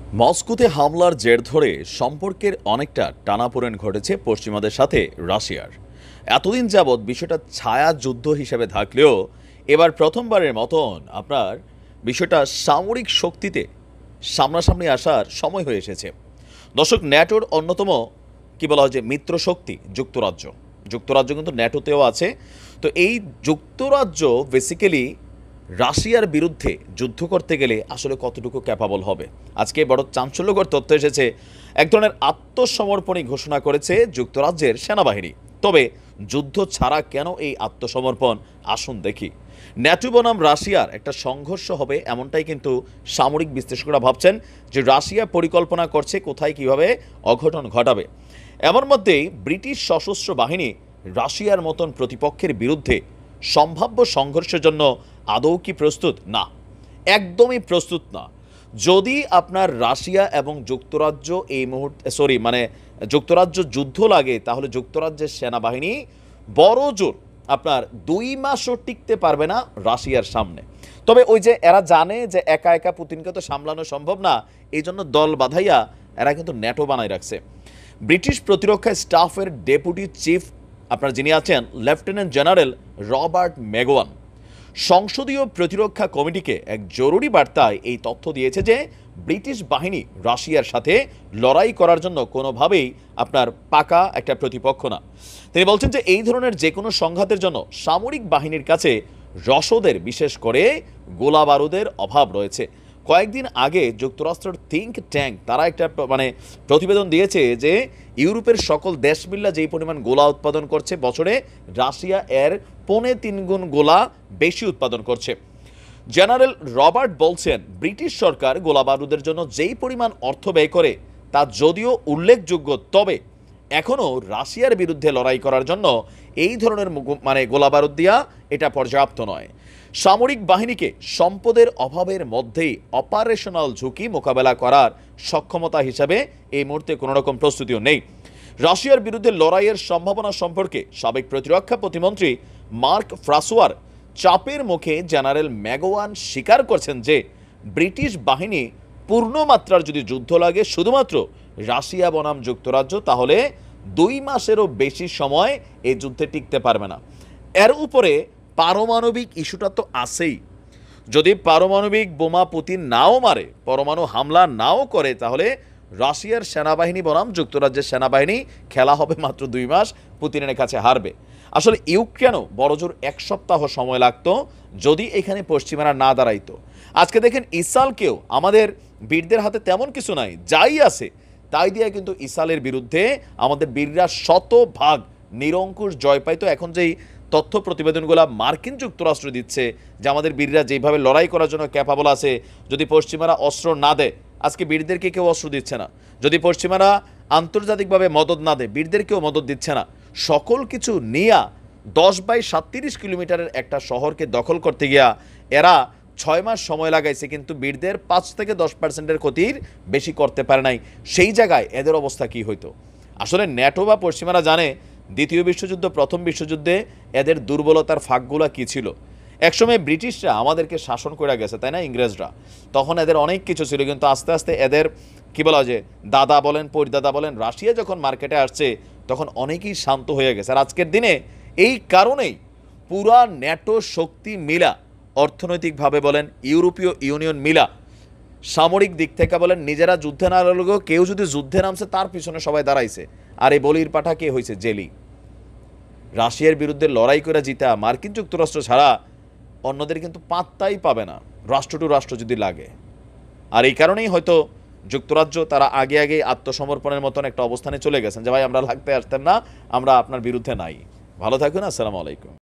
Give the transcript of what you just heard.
মস্কোতে হামলার জের ধরে সম্পর্কের অনেকটা টানাপোড়েন ঘটেছে পশ্চিমাদের সাথে রাশিয়ার। এতদিন যাবৎ বিষয়টা ছায়া যুদ্ধ হিসেবে থাকলেও এবার প্রথমবারের মতন আপনার বিষয়টা সামরিক শক্তিতে সামনাসামনি আসার সময় হয়ে এসেছে। দর্শক, ন্যাটোর অন্যতম কি বলা হয় যে মিত্র শক্তি যুক্তরাজ্য যুক্তরাজ্য কিন্তু ন্যাটোতেও আছে। তো এই যুক্তরাজ্য বেসিক্যালি রাশিয়ার বিরুদ্ধে যুদ্ধ করতে গেলে আসলে কতটুকু ক্যাপাবল হবে, আজকে বড় চাঞ্চল্যকর তথ্য এসেছে। এক ধরনের আত্মসমর্পণই ঘোষণা করেছে যুক্তরাজ্যের সেনাবাহিনী। তবে যুদ্ধ ছাড়া কেন এই আত্মসমর্পণ, আসুন দেখি। ন্যাটো বনাম রাশিয়ার একটা সংঘর্ষ হবে এমনটাই কিন্তু সামরিক বিশ্লেষকরা ভাবছেন, যে রাশিয়া পরিকল্পনা করছে কোথায় কিভাবে অঘটন ঘটাবে। এমন মধ্যেই ব্রিটিশ সশস্ত্র বাহিনী রাশিয়ার মতন প্রতিপক্ষের বিরুদ্ধে সম্ভাব্য সংঘর্ষের জন্য আদৌ কি প্রস্তুত? না, একদমই প্রস্তুত না। যদি আপনার রাশিয়া এবং যুক্তরাজ্য এই মুহূর্তে যুক্তরাজ্য যুদ্ধ লাগে, তাহলে যুক্তরাজ্যের সেনাবাহিনী বড় জোর আপনার 2 মাসও টিকতে পারবে না রাশিয়ার সামনে। তবে ওই যে এরা জানে যে একা একা পুতিনকে তো সামলানো সম্ভব না, এই জন্য দল বাঁধাইয়া এরা কিন্তু ন্যাটো বানায় রাখছে। ব্রিটিশ প্রতিরক্ষা স্টাফের ডেপুটি চিফ আপনার যিনি আছেন লেফটেন্যান্ট জেনারেল রবার্ট মেগোয়ান সংসদীয় প্রতিরক্ষা কমিটিকে এক জরুরি বার্তায় এই তথ্য দিয়েছে যে ব্রিটিশ বাহিনী রাশিয়ার সাথে লড়াই করার জন্য কোনোভাবেই আপনার পাকা একটা প্রতিপক্ষ না। তিনি বলছেন যে এই ধরনের যে কোনো সংঘাতের জন্য সামরিক বাহিনীর কাছে রসদের, বিশেষ করে গোলা বারুদের অভাব রয়েছে। কয়েকদিন আগে যুক্তরাষ্ট্রের থিঙ্ক ট্যাঙ্ক তারা একটা প্রতিবেদন দিয়েছে যে ইউরোপের সকল দেশ মিল্লা যেই পরিমাণ গোলা উৎপাদন করছে বছরে, রাশিয়া এর 3.5 গুণ গোলা বেশি উৎপাদন করছে। জেনারেল রবার্ট বলছেন, ব্রিটিশ সরকার গোলা বারুদের জন্য যেই পরিমাণ অর্থ ব্যয় করে তা যদিও উল্লেখযোগ্য, তবে এখনও রাশিয়ার বিরুদ্ধে লড়াই করার জন্য এই ধরনের গোলা বারুদ দিয়া এটা পর্যাপ্ত নয়। সামরিক বাহিনীকে সম্পদের অভাবের মধ্যেই অপারেশনাল ঝুঁকি মোকাবেলা করার সক্ষমতা হিসাবে এই মুহূর্তে কোনো রকম প্রস্তুতিও নেই। রাশিয়ার বিরুদ্ধে লড়াইয়ের সম্ভাবনা সম্পর্কে সাবেক প্রতিরক্ষা প্রতিমন্ত্রী মার্ক ফ্রাসোয়ার চাপের মুখে জেনারেল ম্যাগোয়ান স্বীকার করছেন যে ব্রিটিশ বাহিনী পূর্ণমাত্রার যদি যুদ্ধ লাগে শুধুমাত্র রাশিয়া বনাম যুক্তরাজ্য, তাহলে 2 মাসেরও বেশি সময় এই যুদ্ধে টিকতে পারবে না। এর উপরে পারমাণবিক ইস্যুটা তো আছেই। যদি পারমাণবিক বোমা পুতিন নাও মারে, পরমাণু হামলা নাও করে, তাহলে রাশিয়ার সেনাবাহিনী বনাম যুক্তরাজ্যের সেনাবাহিনী খেলা হবে মাত্র 2 মাস, পুতিনের কাছে হারবে। আসলে ইউক্রেনও বড়জোর 1 সপ্তাহ সময় লাগতো যদি এখানে পশ্চিমারা না দাঁড়াইতো। আজকে দেখেন ইসরায়েলকেও আমাদের বীরদের হাতে তেমন কিছু নাই, যাই আছে তাই দিয়ে কিন্তু ইসরায়েলের বিরুদ্ধে আমাদের বীররা শতভাগ নিরঙ্কুশ জয় পাইতো। এখন যেই তথ্য প্রতিবেদনগুলো মার্কিন যুক্তরাষ্ট্র দিচ্ছে যে আমাদের বীররা যেভাবে লড়াই করার জন্য ক্যাপাবল আছে, যদি পশ্চিমারা অস্ত্র না দেয়, আজকে বীরদেরকে কেউ অস্ত্র দিচ্ছে না। যদি পশ্চিমারা আন্তর্জাতিকভাবে মদত না দেয়, বীরদেরকেও মদত দিচ্ছে না। সকল কিছু নিয়ে 10/37 কিলোমিটারের একটা শহরকে দখল করতে গিয়া এরা 6 মাস সময় লাগাইছে, কিন্তু বীরদের 5 থেকে 10% ক্ষতির বেশি করতে পারে নাই। সেই জায়গায় এদের অবস্থা কি হইতো? আসলে ন্যাটো বা পশ্চিমারা জানে দ্বিতীয় বিশ্বযুদ্ধ, প্রথম বিশ্বযুদ্ধে এদের দুর্বলতার ফাঁকগুলা কি ছিল। একসময় ব্রিটিশরা আমাদেরকে শাসন করে গেছে, তাই না, ইংরেজরা, তখন এদের অনেক কিছু ছিল, কিন্তু আস্তে আস্তে এদের কি বলা যে দাদা বলেন, পরদাদা বলেন, রাশিয়া যখন মার্কেটে আসছে তখন অনেকেই শান্ত হয়ে গেছে। আর আজকের দিনে এই কারণেই পুরা ন্যাটো শক্তি মিলা, অর্থনৈতিকভাবে বলেন, ইউরোপীয় ইউনিয়ন মিলা, সামরিক দিক থেকে বলেন, নিজেরা যুদ্ধে না লাগলেও কেউ যদি যুদ্ধে নামছে তার পিছনে সবাই দাঁড়াইছে। আর এই বলির পাঠা কে হয়েছে? জেলি। রাশিয়ার বিরুদ্ধে লড়াই করে জিতা মার্কিন যুক্তরাষ্ট্র ছাড়া অন্যদের কিন্তু পাত্তাই পাবে না, রাষ্ট্র টু রাষ্ট্র যদি লাগে। আর এই কারণেই হয়তো যুক্তরাজ্য তারা আগে আগে আত্মসমর্পণের মতন একটা অবস্থানে চলে গেছেন যে ভাই আমরা লাগতে আসতেন না, আমরা আপনার বিরুদ্ধে নাই। ভালো থাকুন, আসসালামু আলাইকুম।